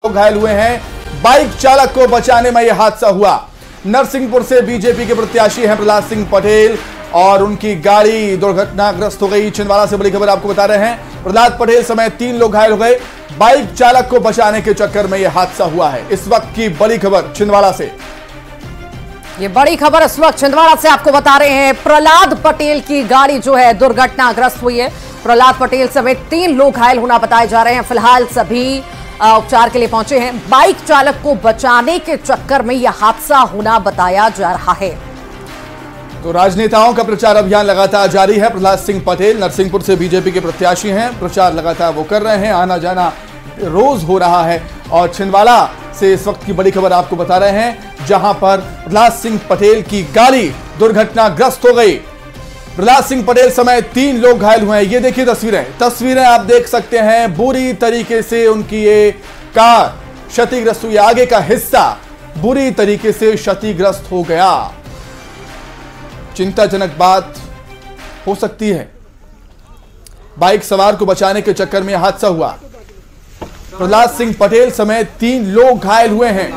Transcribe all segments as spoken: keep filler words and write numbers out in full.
लोग घायल हुए हैं। बाइक चालक को बचाने में यह हादसा हुआ। नरसिंहपुर से बीजेपी के प्रत्याशी हैं प्रहलाद सिंह पटेल और उनकी गाड़ी दुर्घटनाग्रस्त हो गई। छिंदवाड़ा से बड़ी खबर आपको बता रहे हैं। प्रहलाद पटेल समेत तीन लोग घायल हो गए। बाइक चालक को बचाने के चक्कर में यह हादसा हुआ है। इस वक्त की बड़ी खबर छिंदवाड़ा से। ये बड़ी खबर इस वक्त छिंदवाड़ा से आपको बता रहे हैं। प्रहलाद पटेल की गाड़ी जो है दुर्घटनाग्रस्त हुई है। प्रहलाद पटेल समेत तीन लोग घायल होना बताए जा रहे हैं। फिलहाल सभी उपचार के लिए पहुंचे हैं। बाइक चालक को बचाने के चक्कर में यह हादसा होना बताया जा रहा है। तो राजनेताओं का प्रचार अभियान लगातार जारी है। प्रहलाद सिंह पटेल नरसिंहपुर से बीजेपी के प्रत्याशी हैं। प्रचार लगातार वो कर रहे हैं। आना जाना रोज हो रहा है। और छिंदवाड़ा से इस वक्त की बड़ी खबर आपको बता रहे हैं, जहां पर प्रहलाद सिंह पटेल की गाड़ी दुर्घटनाग्रस्त हो गई। प्रहलाद सिंह पटेल समेत तीन लोग घायल हुए हैं। ये देखिए तस्वीरें तस्वीरें आप देख सकते हैं। बुरी तरीके से उनकी ये कार क्षतिग्रस्त हुई। आगे का हिस्सा बुरी तरीके से क्षतिग्रस्त हो गया। चिंताजनक बात हो सकती है। बाइक सवार को बचाने के चक्कर में हादसा हुआ। प्रहलाद सिंह पटेल समेत तीन लोग घायल हुए हैं।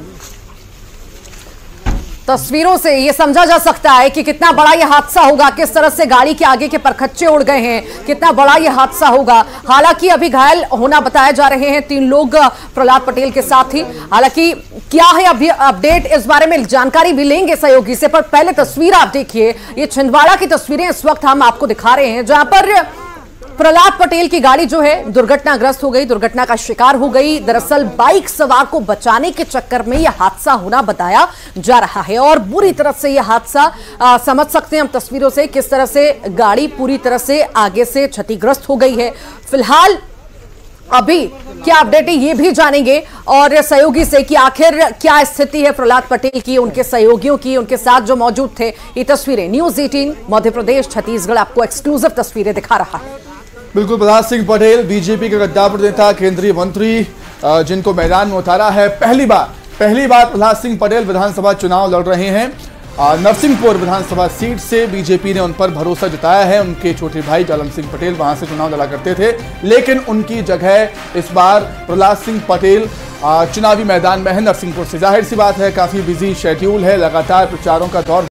तस्वीरों से यह समझा जा सकता है कि कितना बड़ा यह हादसा होगा। किस तरह से गाड़ी के आगे के परखच्चे उड़ गए हैं। कितना बड़ा यह हादसा होगा। हालांकि अभी घायल होना बताए जा रहे हैं तीन लोग प्रहलाद पटेल के साथ ही। हालांकि क्या है अभी अपडेट, इस बारे में जानकारी भी लेंगे सहयोगी से। पर पहले तस्वीर आप देखिए। ये छिंदवाड़ा की तस्वीरें इस वक्त हम आपको दिखा रहे हैं, जहां पर प्रहलाद पटेल की गाड़ी जो है दुर्घटनाग्रस्त हो गई, दुर्घटना का शिकार हो गई। दरअसल बाइक सवार को बचाने के चक्कर में यह हादसा होना बताया जा रहा है। और बुरी तरह से यह हादसा आ, समझ सकते हैं हम तस्वीरों से, किस तरह से गाड़ी पूरी तरह से आगे से क्षतिग्रस्त हो गई है। फिलहाल अभी क्या अपडेट है ये भी जानेंगे और सहयोगी से कि आखिर क्या स्थिति है प्रहलाद पटेल की, उनके सहयोगियों की, उनके साथ जो मौजूद थे। ये तस्वीरें न्यूज अठारह मध्य प्रदेश छत्तीसगढ़ आपको एक्सक्लूसिव तस्वीरें दिखा रहा है। बिल्कुल, प्रहलाद सिंह पटेल बीजेपी के गद्दार नेता, केंद्रीय मंत्री, जिनको मैदान में उतारा है। पहली बार पहली बार प्रहलाद सिंह पटेल विधानसभा चुनाव लड़ रहे हैं। नरसिंहपुर विधानसभा सीट से बीजेपी ने उन पर भरोसा जताया है। उनके छोटे भाई जालम सिंह पटेल वहां से चुनाव लड़ा करते थे, लेकिन उनकी जगह इस बार प्रहलाद सिंह पटेल चुनावी मैदान में है नरसिंहपुर से। जाहिर सी बात है, काफी बिजी शेड्यूल है, लगातार प्रचारों का दौर